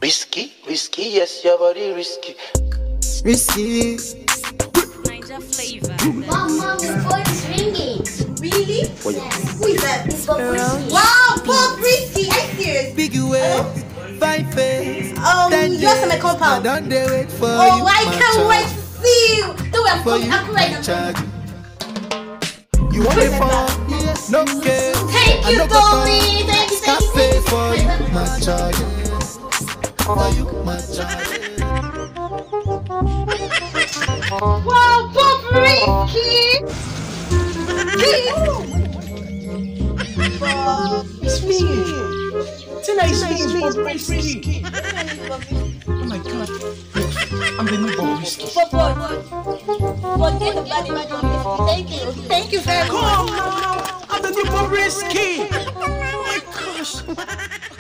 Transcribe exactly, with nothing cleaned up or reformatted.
Risky, risky, yes, your body risky. Risky. Niger flavor. Mom, mom, your phone is ringing. Really? Yes. Who is that? It's Bob Risky. Wow, Bob Risky, are you serious? Big ways, fine face. Um, you are my compound. Don't they wait for Oh, you, I my can't child. wait to see you. Don't worry, I'm For coming. you, I'm coming right my now. child. You want it for? Yes, no care. Thank I you, no go Dolly. come. Thank you, thank you, Cafe thank you. for you, my child. For you, my child. Wow, Bob Risky. It's me. Tina, it's me. It's Bob Risky. Oh my God. I'm the new Bob Risky. Bob, Bob. Forget about it, Bob Risky. Thank you. Thank you very much. Come on. I'm the new Bob Risky. Oh my gosh.